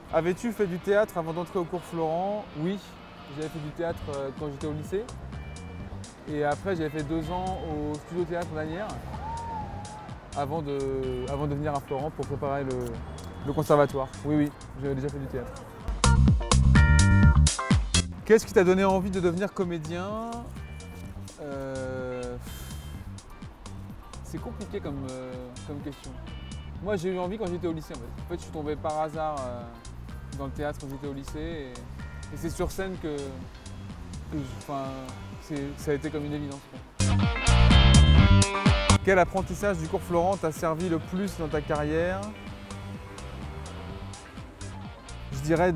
Avais-tu fait du théâtre avant d'entrer au cours Florent? Oui, j'avais fait du théâtre quand j'étais au lycée. Et après, j'avais fait 2 ans au studio théâtre Lanière avant de venir à Florent pour préparer le conservatoire. Oui, oui, j'avais déjà fait du théâtre. Qu'est-ce qui t'a donné envie de devenir comédien? C'est compliqué comme question. Moi, j'ai eu envie quand j'étais au lycée. En fait, je suis tombé par hasard dans le théâtre quand j'étais au lycée. Et c'est sur scène que ça a été comme une évidence. Quel apprentissage du cours Florent t'a servi le plus dans ta carrière? Je dirais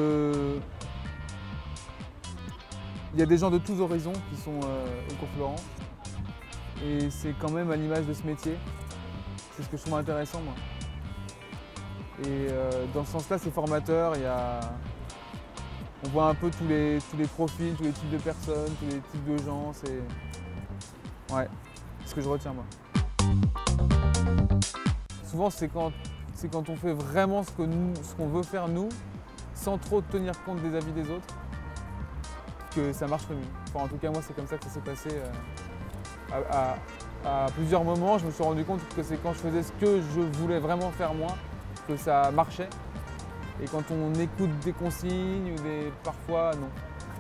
il y a des gens de tous horizons qui sont au cours Florent. Et c'est quand même à l'image de ce métier. C'est ce que je trouve intéressant, moi. Et dans ce sens-là, c'est formateur. On voit un peu tous les profils, tous les types de personnes, tous les types de gens. C'est ce que je retiens, moi. Souvent, c'est quand on fait vraiment ce qu'on veut faire nous, sans trop tenir compte des avis des autres, que ça marche le mieux. Enfin, en tout cas, moi, c'est comme ça que ça s'est passé. À plusieurs moments, je me suis rendu compte que c'est quand je faisais ce que je voulais vraiment faire moi, que ça marchait. Et quand on écoute des consignes, parfois, non.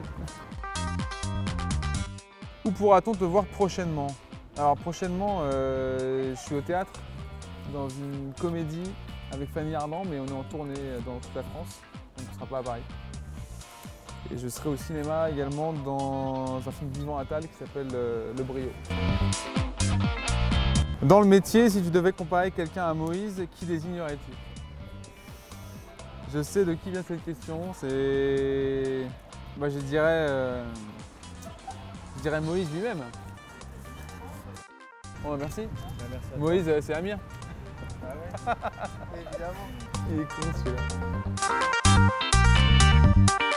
Où pourra-t-on te voir prochainement? Alors prochainement, je suis au théâtre, dans une comédie avec Fanny Ardant, mais on est en tournée dans toute la France, donc on ne sera pas à Paris. Et je serai au cinéma également dans un film d'Yvan Attal qui s'appelle Le Brio. Dans le métier, si tu devais comparer quelqu'un à Moïse, qui désignerais-tu? Je sais de qui vient cette question, c'est... je dirais Moïse lui-même. Bon, merci. Merci à Moïse, c'est Amir. Ah ouais, évidemment. Il est con celui-là.